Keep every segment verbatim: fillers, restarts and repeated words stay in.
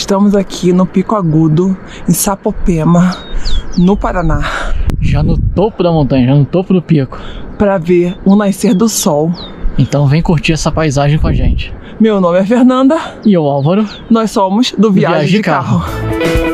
Estamos aqui no Pico Agudo, em Sapopema, no Paraná. Já no topo da montanha, já no topo do pico. Para ver o nascer do sol. Então vem curtir essa paisagem com a gente. Meu nome é Fernanda. E eu, Álvaro. Nós somos do Viagem, Viagem de, de Carro. carro.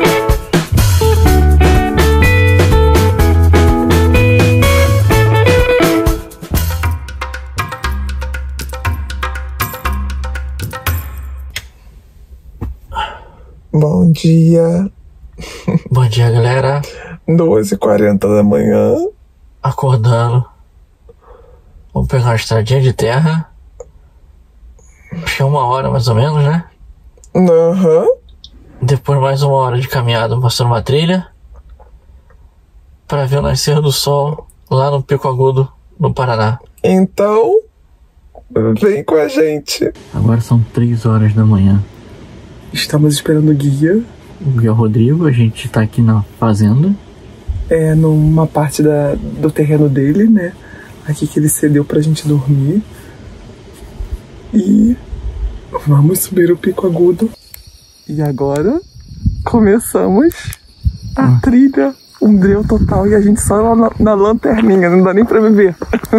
Bom dia. Bom dia, galera. doze e quarenta da manhã. Acordando. Vamos pegar uma estradinha de terra. Acho que é uma hora mais ou menos, né? Aham. Uhum. Depois mais uma hora de caminhada passando uma trilha. Para ver o nascer do sol lá no Pico Agudo, no Paraná. Então, vem com a gente. Agora são três horas da manhã. Estamos esperando o guia. O guia Rodrigo, a gente tá aqui na fazenda. É, numa parte da, do terreno dele, né? Aqui que ele cedeu pra gente dormir. E vamos subir o Pico Agudo. E agora começamos a ah. trilha. Um breu total e a gente só lá na, na lanterninha, não dá nem pra me ver.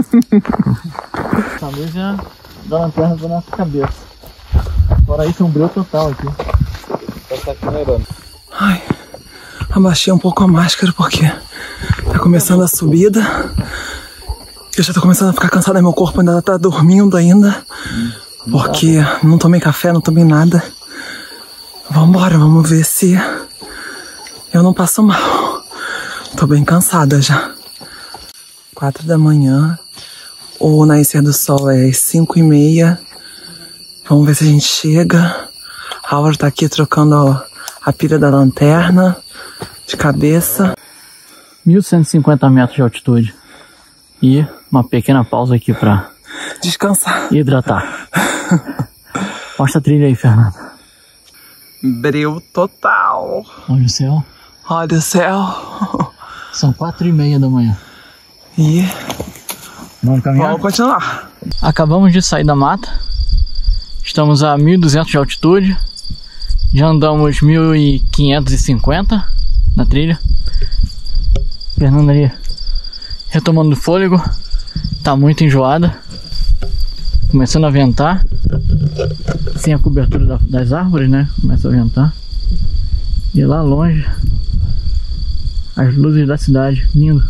Essa luz é da lanterna da nossa cabeça. Fora isso, é um breu total aqui. Tá acelerando. Ai, abaixei um pouco a máscara porque tá começando a subida. Eu já tô começando a ficar cansada, meu corpo ainda tá dormindo ainda. Porque não tomei café, não tomei nada. Vambora, vamos ver se eu não passo mal. Tô bem cansada já. Quatro da manhã. O nascer do sol é às cinco e meia. Vamos ver se a gente chega. A Álvaro tá aqui trocando a, a pilha da lanterna de cabeça. mil cento e cinquenta metros de altitude. E uma pequena pausa aqui pra descansar e hidratar. Mostra a trilha aí, Fernanda. Breu total. Olha o céu. Olha o céu. São quatro e meia da manhã. E vamos caminhar? Vamos continuar. Acabamos de sair da mata. Estamos a mil e duzentos de altitude. Já andamos mil quinhentos e cinquenta na trilha. Fernanda ali retomando o fôlego. Tá muito enjoada. Começando a ventar. Sem a cobertura da, das árvores, né? Começa a ventar. E lá longe as luzes da cidade. Lindo.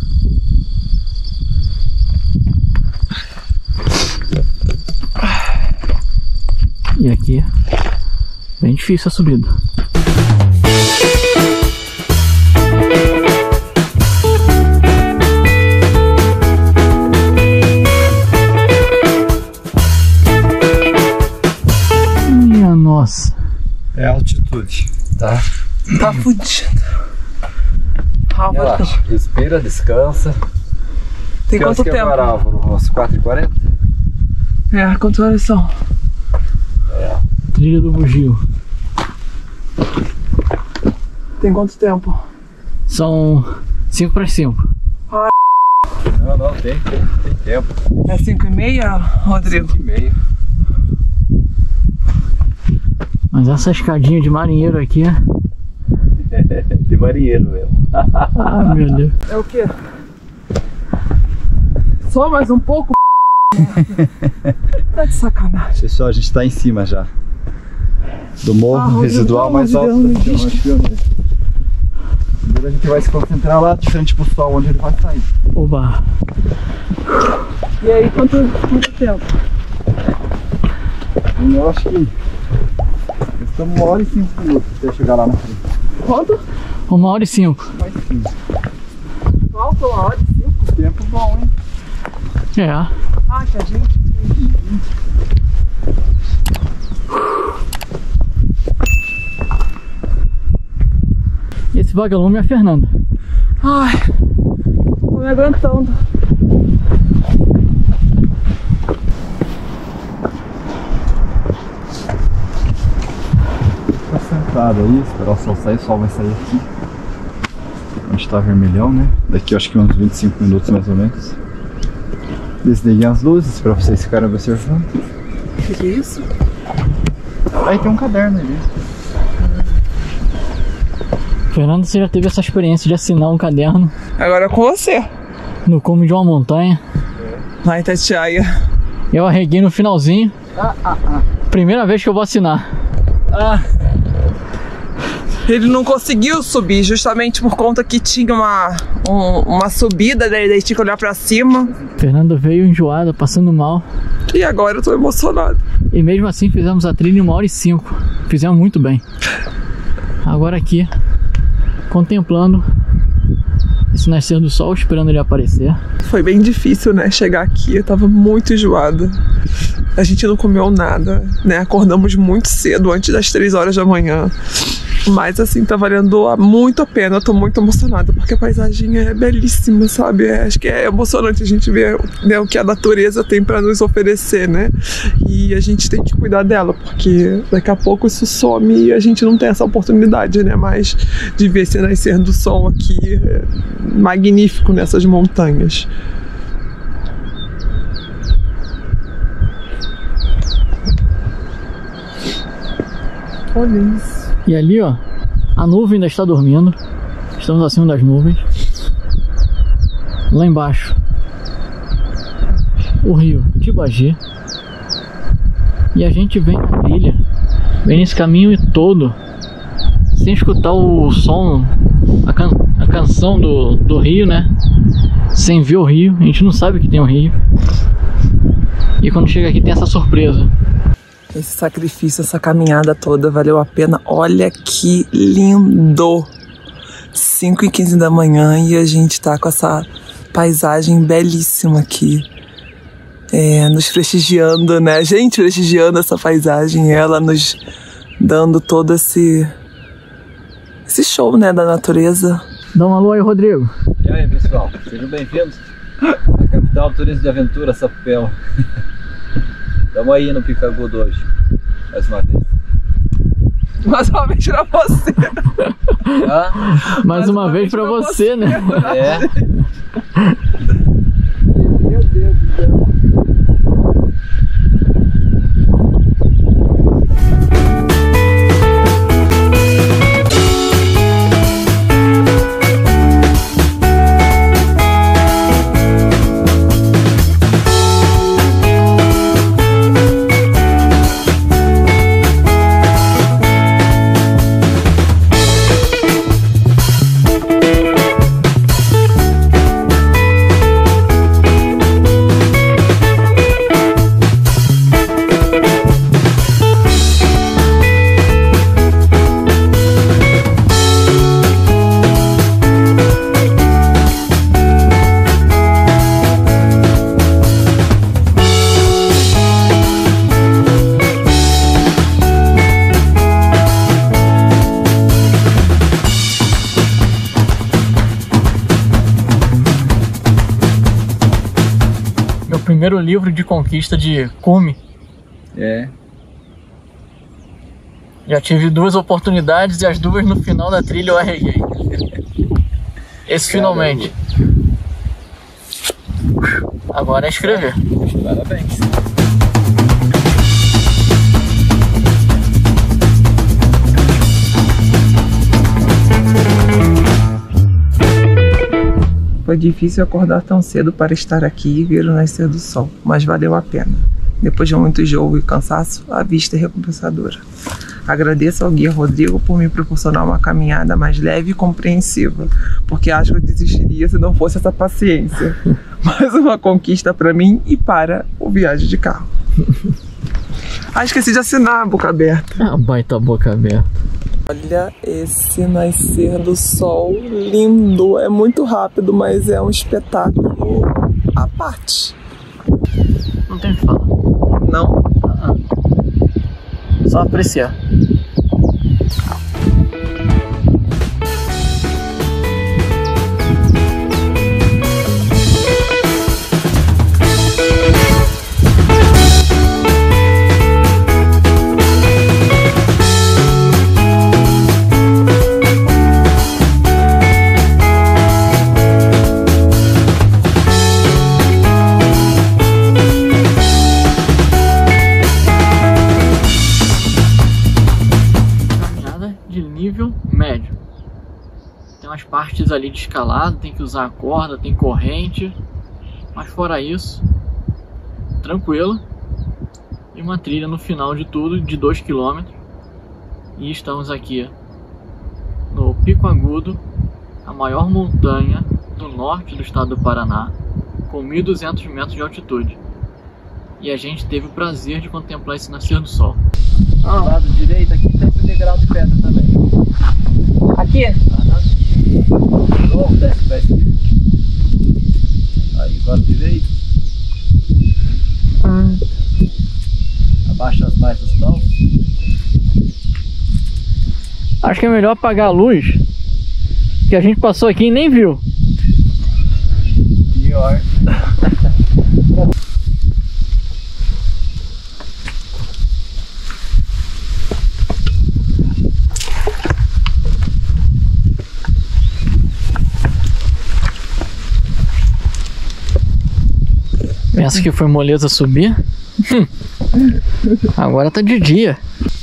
E aqui, bem difícil a subida. Minha nossa. É a altitude, tá? Tá fudido. Relaxa, respira, descansa. Tem que quanto tempo? Agora, Álvaro? Umas quatro e quarenta? É, quantas horas são? É. Trilha do Bugio. Tem quanto tempo? São cinco para as cinco. Ah, não, não, tem, tem, tem tempo. É cinco e meia, Rodrigo? cinco e meia. Mas essa escadinha de marinheiro aqui é... de marinheiro mesmo. Ah, meu Deus. É o quê? Só mais um pouco? Tá de sacanagem. Pessoal, a gente tá em cima já do morro ah, residual mais alto da região. Primeiro a gente vai se concentrar lá de frente pro sol, onde ele vai sair. Oba! E aí, quanto, quanto tempo? Eu acho que estamos uma hora e cinco minutos até chegar lá na frente. Quanto? Uma hora e cinco. Mais cinco. Falta uma hora e cinco? Tempo bom, hein? É. Ah, que a gente... Esse vagalume é a Fernanda. Ai, tô me aguentando. Tá sentado aí, esperar o sol sair, o sol vai sair aqui. Onde tá vermelhão, né? Daqui eu acho que uns vinte e cinco minutos mais ou menos. Desliguem as luzes para vocês ficarem observando. O que, que é isso? Aí tem um caderno ali. Fernando, você já teve essa experiência de assinar um caderno Agora é com você. no cume de uma montanha. Lá em Itatiaia. Eu arreguei no finalzinho. Ah, ah, ah. Primeira vez que eu vou assinar. Ah. Ele não conseguiu subir justamente por conta que tinha uma, um, uma subida, né? Daí tinha que olhar pra cima. Fernando veio enjoada, passando mal. E agora eu tô emocionado. E mesmo assim fizemos a trilha em uma hora e cinco. Fizemos muito bem. Agora aqui, contemplando esse nascer do sol, esperando ele aparecer. Foi bem difícil, né? Chegar aqui, eu tava muito enjoada. A gente não comeu nada, né? Acordamos muito cedo, antes das três horas da manhã. Mas assim, tá valendo muito a pena. Eu tô muito emocionada, porque a paisagem é belíssima, sabe? É, acho que é emocionante a gente ver, né, o que a natureza tem pra nos oferecer, né? E a gente tem que cuidar dela, porque daqui a pouco isso some e a gente não tem essa oportunidade, né? Mas de ver esse nascer do sol aqui, é magnífico nessas montanhas. Olha isso. E ali, ó, a nuvem ainda está dormindo. Estamos acima das nuvens. Lá embaixo, o rio Tibagi. E a gente vem na trilha, vem nesse caminho todo, sem escutar o som, a, can a canção do, do rio, né? Sem ver o rio, a gente não sabe que tem um rio. E quando chega aqui tem essa surpresa. Esse sacrifício, essa caminhada toda valeu a pena. Olha que lindo! cinco e quinze da manhã e a gente tá com essa paisagem belíssima aqui. É, nos prestigiando, né? A gente prestigiando essa paisagem, ela nos dando todo esse, esse show, né, da natureza. Dá um alô aí, Rodrigo. E aí, pessoal, sejam bem-vindos à capital do turismo de aventura, Sapopemba. Estamos aí no Pico Agudo hoje, mais uma vez. Mais uma vez pra você. Ah? Mais, mais uma, uma vez, vez pra você, você, né? É. Meu Deus do céu. Primeiro livro de conquista de cume. É. Já tive duas oportunidades e as duas no final da trilha eu arreguei. Esse finalmente. Agora é escrever. Parabéns. Foi difícil acordar tão cedo para estar aqui e ver o nascer do sol, mas valeu a pena. Depois de muito jogo e cansaço, a vista é recompensadora. Agradeço ao guia Rodrigo por me proporcionar uma caminhada mais leve e compreensiva, porque acho que eu desistiria se não fosse essa paciência. Mais uma conquista para mim e para o viagem de carro. Ah, esqueci de assinar a boca aberta. Ah, baita boca aberta. Olha esse nascer do sol lindo, é muito rápido, mas é um espetáculo à parte. Não tem o que falar. Não? Uh-uh. Só apreciar. Tem umas partes ali de escalada, tem que usar a corda, tem corrente. Mas fora isso, tranquilo. E uma trilha no final de tudo de dois quilômetros. E estamos aqui no Pico Agudo, a maior montanha do norte do estado do Paraná, com mil e duzentos metros de altitude. E a gente teve o prazer de contemplar esse nascer do sol. Do lado direito aqui tem esse degrau de pedra também. Aqui? De novo, desce, desce aqui. Aí, do lado direito. Ah. Abaixa as marchas não. Acho que é melhor apagar a luz, que a gente passou aqui e nem viu. Pior. Pensa que foi moleza subir? Agora tá de dia.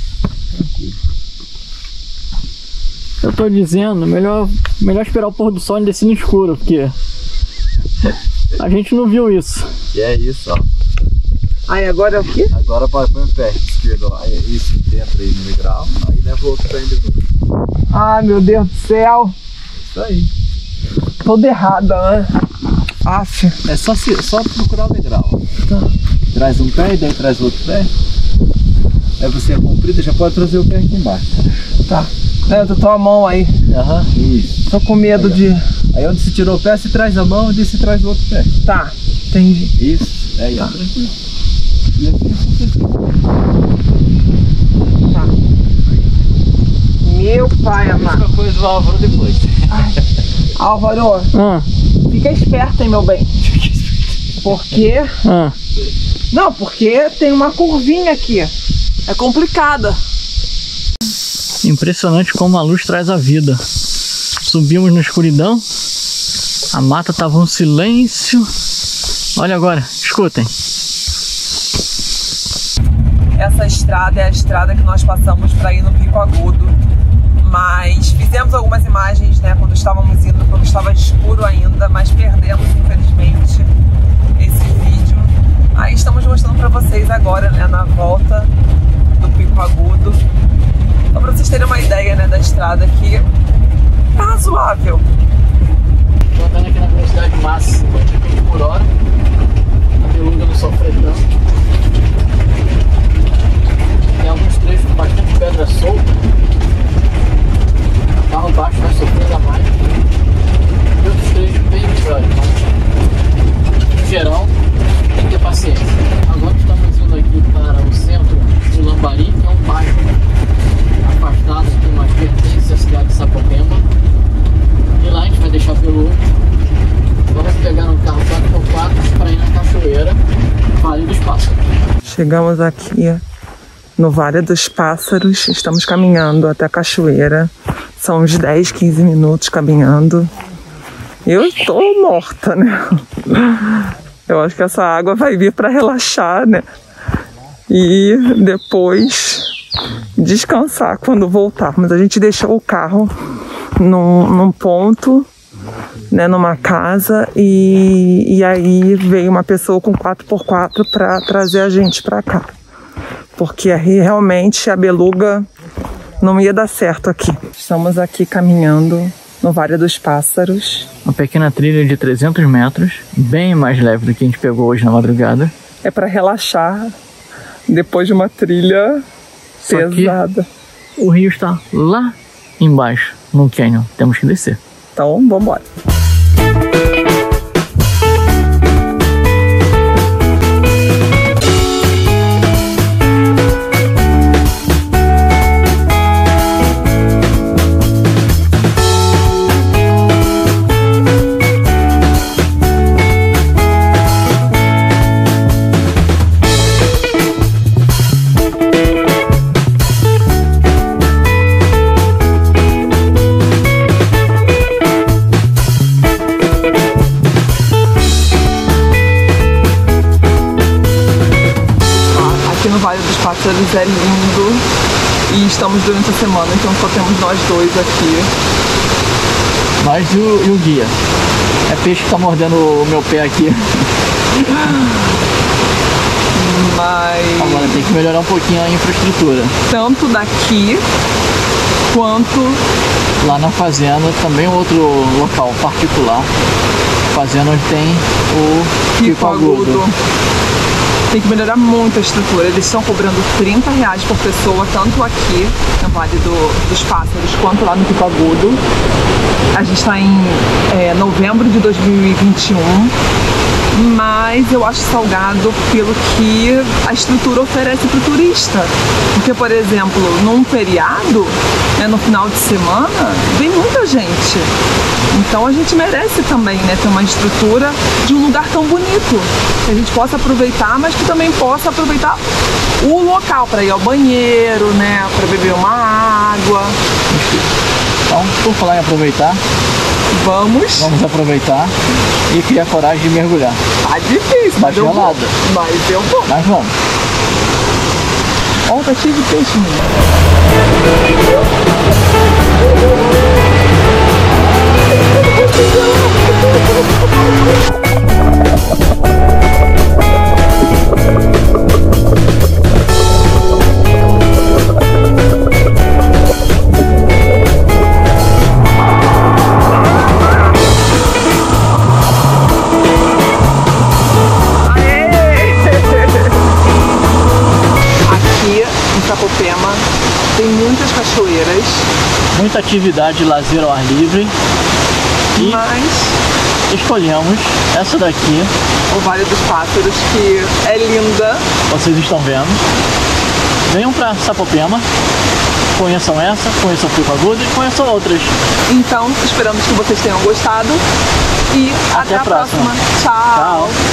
Eu tô dizendo, melhor, melhor esperar o pôr do sol e descer no escuro, porque a gente não viu isso. Que é isso, ó. Aí agora é o quê? Agora põe o pé esquerdo lá. Aí, isso, dentro aí no degrau. Aí leva o outro pé de novo. Ah, meu Deus do céu. Isso aí. Toda errada, né? Aff. É só, se, só procurar o degrau. Tá. Traz um pé e daí traz o outro pé. Aí você é comprido, já pode trazer o pé aqui embaixo. Tá. É, tu tua mão aí. Aham. Isso. Tô com medo aí, de... Aí onde você tirou o pé, você traz a mão e daí você traz o outro pé. Tá, entendi. Isso. Aí, ó. Tá. Tranquilo. E aqui você... Tá. Meu pai amado. Outra coisa, o Álvaro depois. Ai. Álvaro, Ah, fica esperto, hein, meu bem. Porque... ah. Não, porque tem uma curvinha aqui. É complicada. Impressionante como a luz traz a vida. Subimos na escuridão, a mata tava um silêncio. Olha agora, escutem. Essa estrada é a estrada que nós passamos para ir no Pico Agudo. Mas fizemos algumas imagens, né, quando estávamos indo, porque estava escuro ainda, mas perdemos, infelizmente, esse vídeo. Aí estamos mostrando para vocês agora, né, na volta do Pico Agudo. Só para vocês terem uma ideia, né, da estrada aqui. É razoável. Estou andando aqui na velocidade máxima, vinte por hora. A beluga não sofre tanto. Tem alguns trechos com bastante pedra solta. O carro baixo vai sofrendo a mais. E outros trechos bem melhores, mas no geral tem que ter paciência. Agora estamos indo aqui para o centro do Lambari, que é um bairro afastado que mais pertence à cidade de Sapopemba. E lá a gente vai deixar pelo outro. Vamos pegar um carro quatro por quatro para ir na cachoeira Vale dos Pássaros. Chegamos aqui no Vale dos Pássaros, estamos caminhando até a cachoeira. São uns dez, quinze minutos caminhando. Eu estou morta, né? Eu acho que essa água vai vir para relaxar, né? E depois descansar quando voltarmos. A gente deixou o carro num, num ponto, né, numa casa, e, e aí veio uma pessoa com quatro por quatro para trazer a gente para cá. Porque aí realmente a beluga não ia dar certo aqui. Estamos aqui caminhando no Vale dos Pássaros. Uma pequena trilha de trezentos metros, bem mais leve do que a gente pegou hoje na madrugada. É para relaxar depois de uma trilha Só pesada. Que o rio está lá embaixo, no canyon. Temos que descer. Então, vamos embora. É lindo e estamos durante a semana, então só temos nós dois aqui. Nós e o, e o guia. É peixe que tá mordendo o meu pé aqui. Mas Agora tem que melhorar um pouquinho a infraestrutura. tanto daqui quanto Lá na fazenda, também outro local particular. Fazenda onde tem o pico agudo. Tem que melhorar muito a estrutura. Eles estão cobrando trinta reais por pessoa, tanto aqui no Vale do, dos Pássaros, quanto lá no Pico Agudo. A gente está em é, novembro de dois mil e vinte e um, mas eu acho salgado pelo que a estrutura oferece para o turista. Porque, por exemplo, num feriado, né, no final de semana, vem muita gente. Então a gente merece também, né, ter uma estrutura de um lugar tão bonito, que a gente possa aproveitar, mas que também possa aproveitar o local para ir ao banheiro, né, para beber uma água. Então, por falar em aproveitar, Vamos. vamos aproveitar e criar coragem de mergulhar. Tá difícil, Tá mas eu vou. gelada. Mas eu vou. Mas vamos. Ó, tá cheio de peixe, menino. Sapopema tem muitas cachoeiras, Muita atividade de lazer ao ar livre. E mas escolhemos essa daqui, o Vale dos Pássaros, que é linda. vocês estão vendo. Venham pra Sapopema, conheçam essa, conheçam o Pico Agudo e conheçam outras. Então, esperamos que vocês tenham gostado e até, Até a a próxima. próxima. Tchau. Tchau!